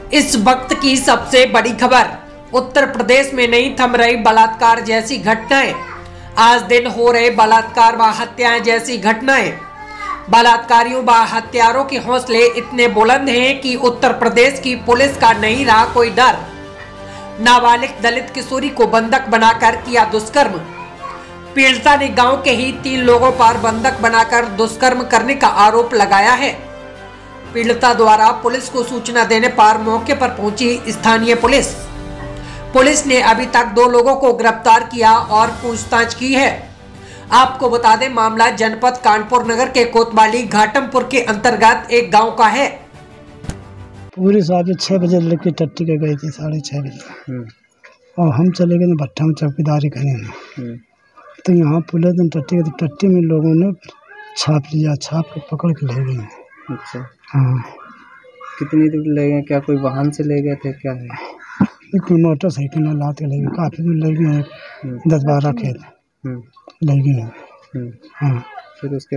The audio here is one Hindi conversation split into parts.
इस वक्त की सबसे बड़ी खबर, उत्तर प्रदेश में नहीं थम रही बलात्कार जैसी घटनाएं। आज दिन हो रहे बलात्कार व हत्याएं जैसी घटनाएं। बलात्कारियों व हत्यारों के हौसले इतने बुलंद हैं कि उत्तर प्रदेश की पुलिस का नहीं रहा कोई डर। नाबालिग दलित किशोरी को बंधक बनाकर किया दुष्कर्म। पीड़िता ने गांव के ही 3 लोगों पर बंधक बनाकर दुष्कर्म करने का आरोप लगाया है। पीड़िता द्वारा पुलिस को सूचना देने पर मौके पर पहुंची स्थानीय पुलिस ने अभी तक 2 लोगों को गिरफ्तार किया और पूछताछ की है। आपको बता दें, मामला जनपद कानपुर नगर के कोतवाली घाटमपुर के अंतर्गत एक गांव का है। पूरी शादी 6 बजे लड़की टट्टी के गई थी, 6:30 बजे और हम चले गए भट्टा में चौकीदारी करने। तो यहाँ पुलिस ने टट्टी में लोगों ने छाप लिया, छाप के पकड़ के ले गए। अच्छा, हाँ। कितनी दूर ले गए? क्या कोई वाहन से ले गए थे? क्या है? मोटरसाइकिल में लाते ले गए, काफ़ी दूर ले गए, 10-12 खेत ले गए। हाँ। फिर उसके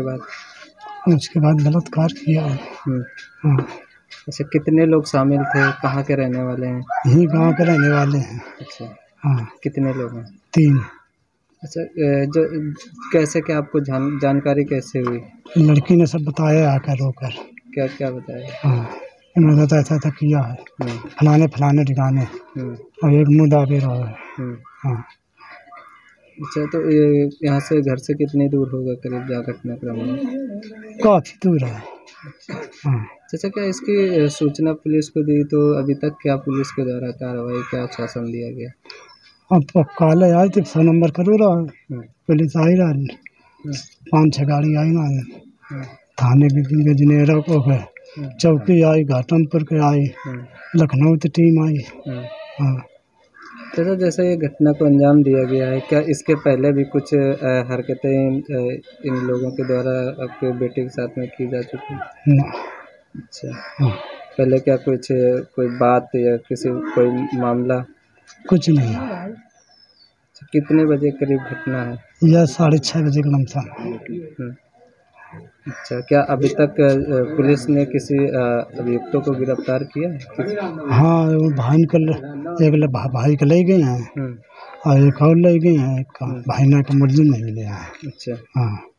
बाद बलात्कार किया। हाँ। अच्छा, कितने लोग शामिल थे? कहाँ के रहने वाले हैं? यही गांव के रहने वाले हैं। अच्छा। हाँ। कितने लोग हैं? 3। अच्छा, जो कैसे, क्या आपको जानकारी कैसे हुई? लड़की ने सब बताया आकर रोकर। क्या क्या बताया? हाँ, इन्होंने तो ऐसा किया है, फलाने ठिकाने, और एक मुद्दा भी रहा है। हाँ। अच्छा, तो यहाँ से घर से कितनी दूर होगा करीब जहाँ घटनाक्रम है? काफ़ी दूर है। हाँ। अच्छा, क्या इसकी सूचना पुलिस को दी? तो अभी तक क्या पुलिस के द्वारा कार्रवाई, क्या आश्वासन दिया गया? अब काले आई थी, 100 नंबर करो रहा, पुलिस आई रहा, 5-6 गाड़ी आई ना, थाने की गजनेरा को गए, चौकी आई, घाटमपुर के आई, लखनऊ की टीम आई। हाँ। तो जैसे ये घटना को अंजाम दिया गया है, क्या इसके पहले भी कुछ हरकतें इन लोगों के द्वारा आपके बेटे के साथ में की जा चुकी है? अच्छा। हाँ। पहले क्या कोई बात या कोई मामला? कुछ नहीं। कितने बजे करीब घटना है? यह 6:30 बजे का लमसम। अच्छा, क्या अभी तक पुलिस ने किसी अभियुक्तों को गिरफ्तार किया है? हाँ, वो भाई को ले गए हैं और एक और ले गए हैं, भाई ना का मुलजिम नहीं मिले हैं। अच्छा। हाँ।